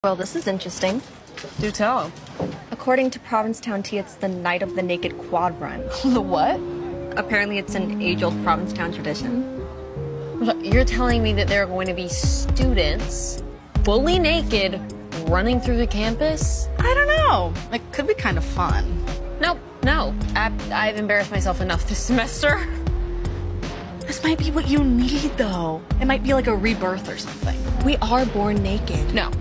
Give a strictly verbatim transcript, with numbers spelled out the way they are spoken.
Well, this is interesting. Do tell. According to Provincetown Tea, it's the Night of the Naked Quad Run. The what? Apparently, it's an age-old Provincetown tradition. You're telling me that there are going to be students fully naked running through the campus? I don't know. It could be kind of fun. Nope, no. I, I've embarrassed myself enough this semester. This might be what you need, though. It might be like a rebirth or something. We are born naked. No,